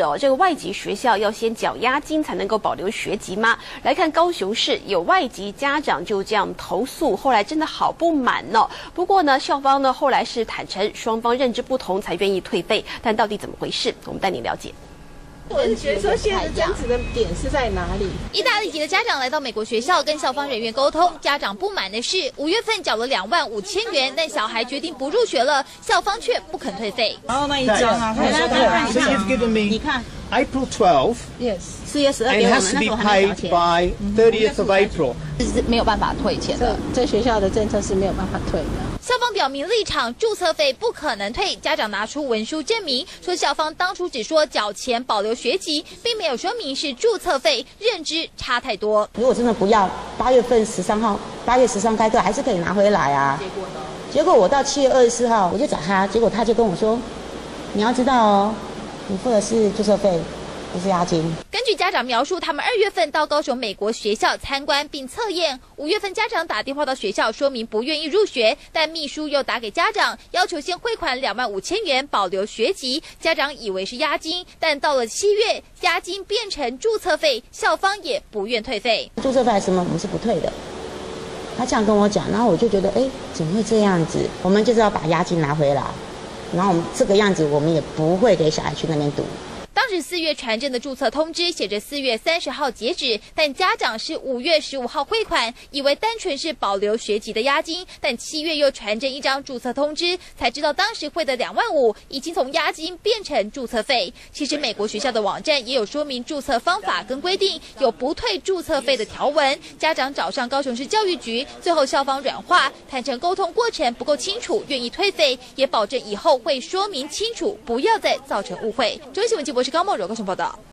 这个外籍学校要先缴押金才能够保留学籍吗？来看高雄市有外籍家长就这样投诉，后来真的好不满哦。不过呢，校方呢后来是坦诚双方认知不同才愿意退费，但到底怎么回事？我们带您了解。 我是觉得说，现在争执的点是在哪里？ 意大利籍的家长来到美国学校跟校方人员沟通，家长不满的是5月份缴了25000元，但小孩决定不入学了，校方却不肯退费。 然后那一张啊，他说看一下，你看 April 12th, 4月12日， and it has to be paid by 30th of April. 是没有办法退钱的， 这学校的政策是没有办法退的。 校方表明立场，注册费不可能退。家长拿出文书证明，说校方当初只说缴钱保留学籍，并没有说明是注册费，认知差太多。 如果真的不要，8月份13号，8月13开课还是可以拿回来啊。结果我到7月24号我就找他，结果他就跟我说，你要知道哦，你付的是注册费，不是押金。 根据家长描述，他们2月份到高雄美国学校参观并测验，5月份家长打电话到学校说明不愿意入学，但秘书又打给家长，要求先汇款25000元保留学籍。家长以为是押金，但到了7月，押金变成注册费，校方也不愿退费。 注册费什么我们是不退的。他这样跟我讲，然后我就觉得，哎，怎么会这样子？我们就是要把押金拿回来，然后我们这个样子，我们也不会给小孩去那边读。 当时4月传真的注册通知写着4月30号截止，但家长是5月15号汇款，以为单纯是保留学籍的押金，但7月又传真一张注册通知，才知道当时汇的25000已经从押金变成注册费。其实美国学校的网站也有说明注册方法跟规定，有不退注册费的条文。家长找上高雄市教育局，最后校方软化，坦诚沟通过程不够清楚，愿意退费，也保证以后会说明清楚，不要再造成误会。中新闻记博士高梦柔高雄报道。